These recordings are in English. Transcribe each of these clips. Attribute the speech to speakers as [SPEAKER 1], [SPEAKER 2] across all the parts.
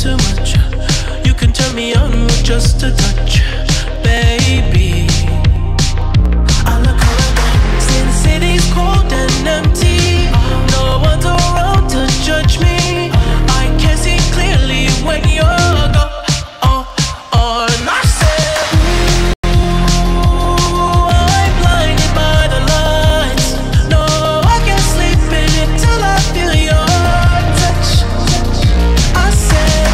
[SPEAKER 1] too much. You can turn me on with just a touch, baby. I look around, Sin City's cold and empty. No one's around to judge me. I can see clearly when you're gone. And I said, ooh, I'm blinded by the lights. No, I can't sleep in it till I feel your touch. I said,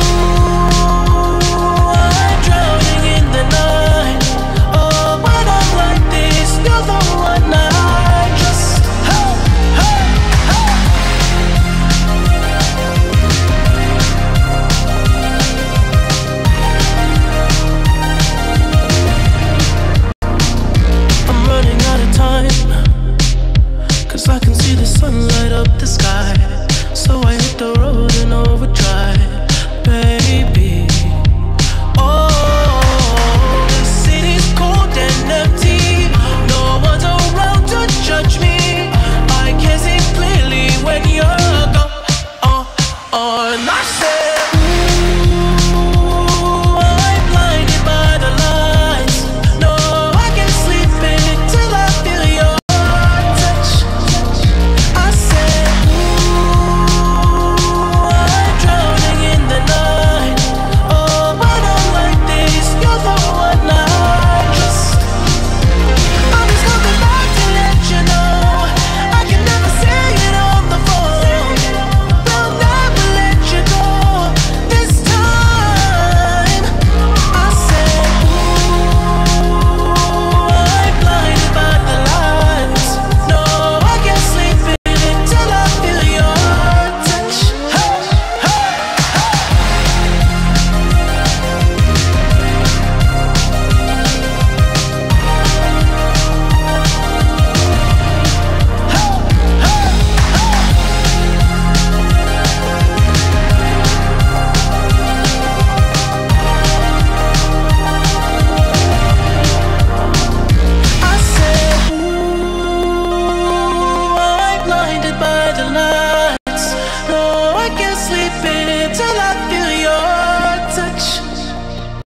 [SPEAKER 1] ooh, I'm drowning in the night. Oh, when I'm like this, you're the one I trust. Hey, hey, hey. I'm running out of time, 'cause I can see the sun light up the sky. So I hit the road in overdrive, baby. Oh, the city's cold and empty. No one's around to judge me. I can see clearly when you're gone. And I said,